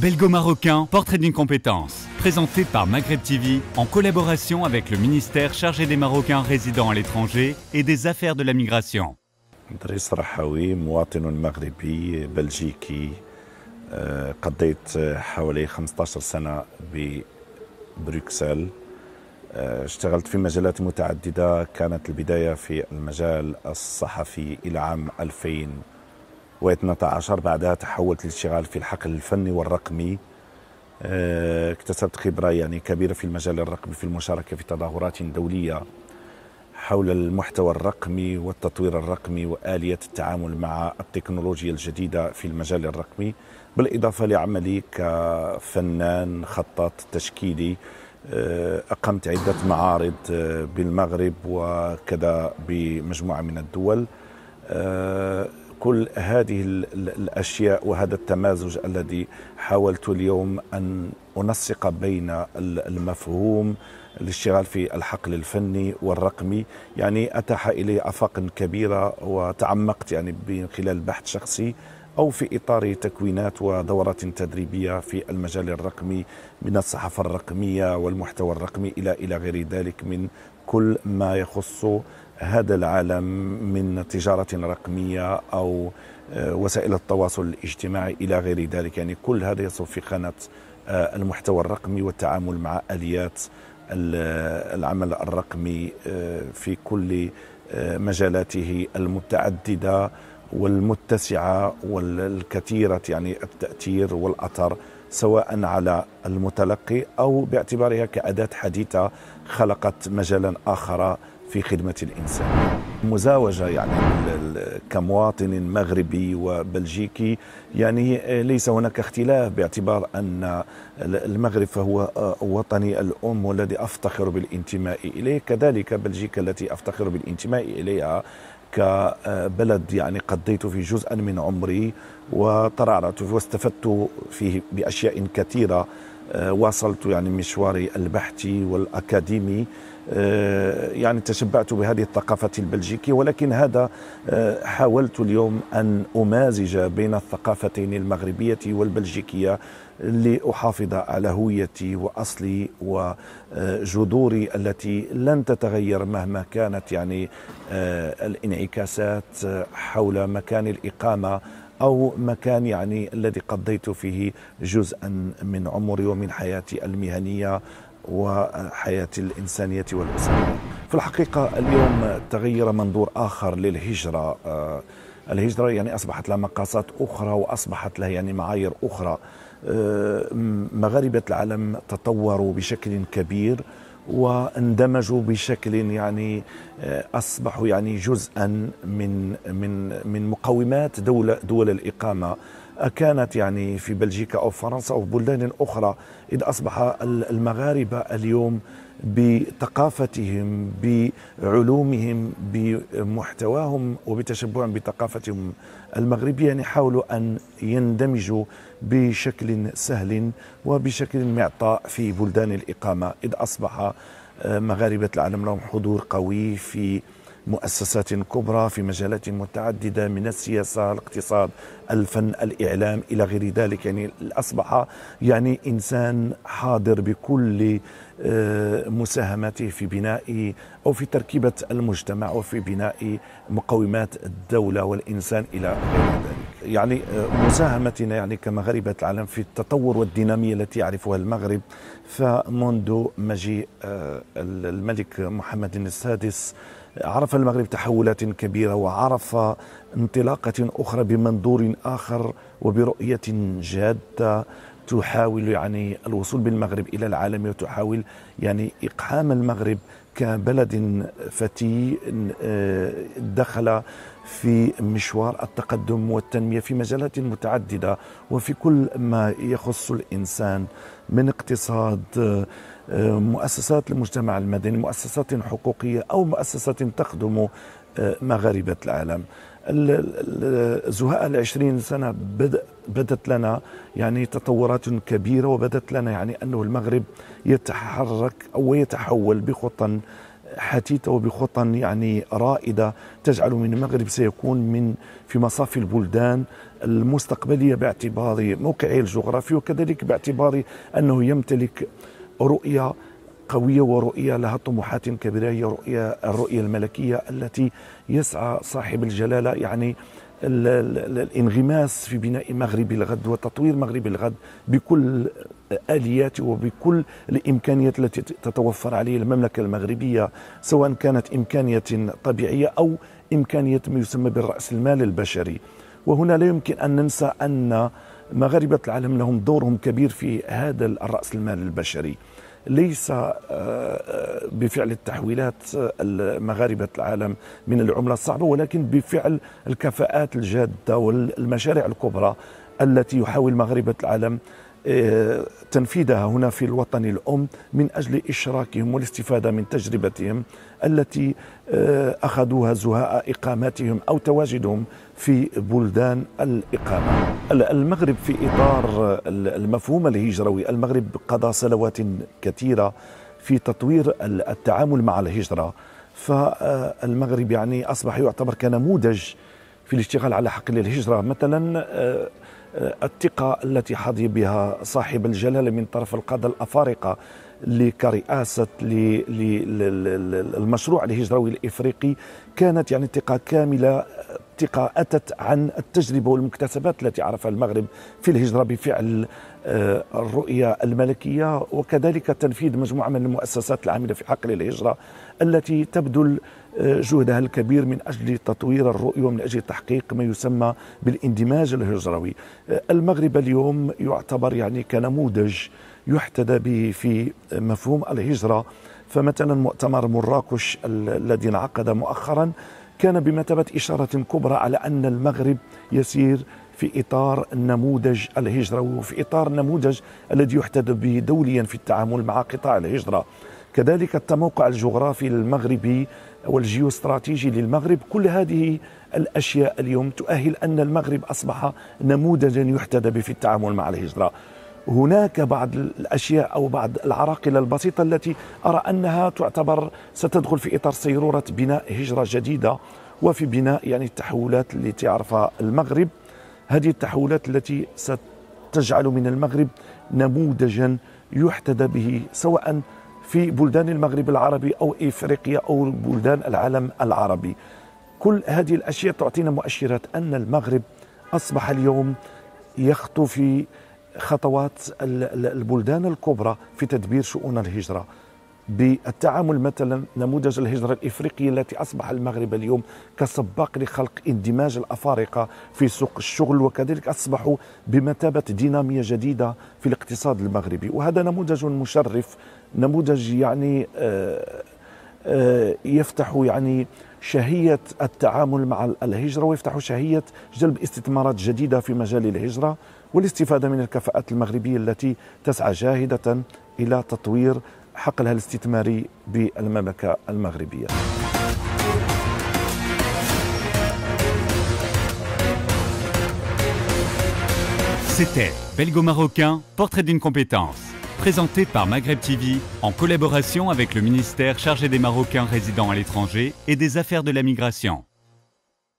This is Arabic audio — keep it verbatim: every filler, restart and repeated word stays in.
Belgo-marocain, portrait d'une compétence. Présenté par Maghreb T V en collaboration avec le ministère chargé des Marocains résidant à l'étranger et des affaires de la migration. دريس رحاوي مواطن مغربي بلجيكي. قضيت حوالي خمسة عشر سنة ببروكسل. اشتغلت في مجالات متعددة، كانت البداية في المجال الصحفي إلى عام ألفين واثني عشر، بعدها تحولت للاشتغال في الحقل الفني والرقمي. اكتسبت خبرة يعني كبيرة في المجال الرقمي في المشاركة في تظاهرات دولية حول المحتوى الرقمي والتطوير الرقمي وآلية التعامل مع التكنولوجيا الجديدة في المجال الرقمي، بالإضافة لعملي كفنان خطاط تشكيلي. أقمت عدة معارض بالمغرب وكذا بمجموعة من الدول. كل هذه الأشياء وهذا التمازج الذي حاولت اليوم أن أنسق بين المفهوم الاشتغال في الحقل الفني والرقمي، يعني أتاح إلي آفاق كبيرة وتعمقت يعني من خلال بحث شخصي أو في إطار تكوينات ودورات تدريبية في المجال الرقمي، من الصحافة الرقمية والمحتوى الرقمي إلى إلى غير ذلك من كل ما يخص هذا العالم من تجارة رقمية أو وسائل التواصل الاجتماعي إلى غير ذلك. يعني كل هذا يصب في خانة المحتوى الرقمي والتعامل مع آليات العمل الرقمي في كل مجالاته المتعددة والمتسعة والكثيرة يعني التأثير والأثر، سواء على المتلقي أو باعتبارها كأداة حديثة خلقت مجالا آخر في خدمة الإنسان. مزاوجة يعني كمواطن مغربي وبلجيكي، يعني ليس هناك اختلاف باعتبار أن المغرب فهو وطني الأم والذي أفتخر بالانتماء إليه، كذلك بلجيكا التي أفتخر بالانتماء إليها كبلد يعني قضيت في جزءا من عمري وترعرعت واستفدت فيه بأشياء كثيرة. واصلت يعني مشواري البحثي والأكاديمي، يعني تشبعت بهذه الثقافة البلجيكية، ولكن هذا حاولت اليوم أن أمازج بين الثقافتين المغربية والبلجيكية لأحافظ على هويتي وأصلي وجذوري التي لن تتغير مهما كانت يعني الانعكاسات حول مكان الإقامة أو مكان يعني الذي قضيت فيه جزءا من عمري ومن حياتي المهنية وحياتي الإنسانية والأسرية. في الحقيقة اليوم تغير منظور آخر للهجرة. الهجرة يعني أصبحت لها مقاسات أخرى وأصبحت لها يعني معايير أخرى. مغاربة العالم تطوروا بشكل كبير واندمجوا بشكل يعني أصبحوا يعني جزءا من من من مقومات دولة دول الإقامة، كانت يعني في بلجيكا أو فرنسا أو بلدان أخرى، إذ أصبح المغاربة اليوم بثقافتهم بعلومهم بمحتواهم وبتشبعهم بثقافتهم المغربية، يعني حاولوا أن يندمجوا بشكل سهل وبشكل معطاء في بلدان الإقامة، إذ أصبح مغاربة العالم لهم حضور قوي في مؤسسات كبرى في مجالات متعددة من السياسة، الاقتصاد، الفن، الإعلام إلى غير ذلك. يعني أصبح يعني إنسان حاضر بكل مساهماته في بناء أو في تركيبة المجتمع وفي بناء مقومات الدولة والإنسان إلى غير ذلك. يعني مساهمتنا يعني كمغاربة العالم في التطور والدينامية التي يعرفها المغرب، فمنذ مجيء الملك محمد السادس عرف المغرب تحولات كبيرة وعرف انطلاقة أخرى بمنظور آخر وبرؤية جادة تحاول يعني الوصول بالمغرب إلى العالم وتحاول يعني إقحام المغرب كبلد فتي دخل في مشوار التقدم والتنمية في مجالات متعددة وفي كل ما يخص الإنسان، من اقتصاد، مؤسسات المجتمع المدني، مؤسسات حقوقية أو مؤسسات تخدم مغاربة العالم. زهاء العشرين سنة بدت لنا يعني تطورات كبيرة، وبدت لنا يعني أنه المغرب يتحرك أو يتحول بخطى حثيثة وبخطى يعني رائدة تجعل من المغرب سيكون من في مصاف البلدان المستقبلية باعتبار موقعه الجغرافي، وكذلك باعتبار أنه يمتلك رؤية قوية ورؤية لها طموحات كبيرة، هي رؤية الرؤية الملكية التي يسعى صاحب الجلالة يعني الانغماس في بناء مغرب الغد وتطوير مغرب الغد بكل آلياته وبكل الإمكانيات التي تتوفر عليه المملكة المغربية، سواء كانت إمكانية طبيعية أو إمكانية ما يسمى بالرأس المال البشري. وهنا لا يمكن أن ننسى أن مغاربة العالم لهم دورهم كبير في هذا الرأس المال البشري، ليس بفعل التحويلات مغاربة العالم من العملة الصعبة، ولكن بفعل الكفاءات الجادة والمشاريع الكبرى التي يحاول مغاربة العالم تنفيذها هنا في الوطن الأم من أجل إشراكهم والاستفادة من تجربتهم التي أخذوها زهاء إقامتهم أو تواجدهم في بلدان الإقامة. المغرب في إطار المفهوم الهجروي، المغرب قضى سنوات كثيرة في تطوير التعامل مع الهجرة، فالمغرب يعني أصبح يعتبر كنموذج في الاشتغال على حقل الهجرة. مثلا الثقة التي حظي بها صاحب الجلالة من طرف القادة الأفارقة كرئاسة للمشروع الهجروي الإفريقي كانت يعني ثقة كاملة، ثقة أتت عن التجربة والمكتسبات التي عرفها المغرب في الهجرة بفعل الرؤية الملكية، وكذلك تنفيذ مجموعة من المؤسسات العاملة في حقل الهجرة التي تبذل جهدها الكبير من أجل تطوير الرؤية ومن أجل تحقيق ما يسمى بالاندماج الهجروي. المغرب اليوم يعتبر يعني كنموذج يحتذى به في مفهوم الهجرة. فمثلا مؤتمر مراكش الذي انعقد مؤخرا كان بمثابة إشارة كبرى على أن المغرب يسير في إطار النموذج الهجروي وفي إطار النموذج الذي يحتذى به دوليا في التعامل مع قطاع الهجرة. كذلك التموقع الجغرافي المغربي والجيوستراتيجي للمغرب، كل هذه الأشياء اليوم تؤهل أن المغرب أصبح نموذجا يحتذى به في التعامل مع الهجرة. هناك بعض الأشياء أو بعض العراقل البسيطة التي أرى أنها تعتبر ستدخل في إطار سيرورة بناء هجرة جديدة وفي بناء يعني التحولات التي يعرفها المغرب، هذه التحولات التي ستجعل من المغرب نموذجا يحتذى به سواء في بلدان المغرب العربي أو إفريقيا أو بلدان العالم العربي. كل هذه الأشياء تعطينا مؤشرات أن المغرب أصبح اليوم يخطو في خطوات البلدان الكبرى في تدبير شؤون الهجرة بالتعامل. مثلا نموذج الهجرة الإفريقية التي أصبح المغرب اليوم كسباق لخلق اندماج الأفارقة في سوق الشغل، وكذلك أصبحوا بمثابة دينامية جديدة في الاقتصاد المغربي، وهذا نموذج مشرف، نموذج يعني يفتح يعني شهية التعامل مع الهجرة ويفتح شهية جلب استثمارات جديدة في مجال الهجرة والاستفادة من الكفاءات المغربية التي تسعى جاهدة إلى تطوير حقلها الاستثماري بالمملكة المغربية. C'était Belgo-Marocain, portrait d'une compétence, présenté par Maghreb T V en collaboration avec le ministère chargé des Marocains résidant à l'étranger et des affaires de la migration.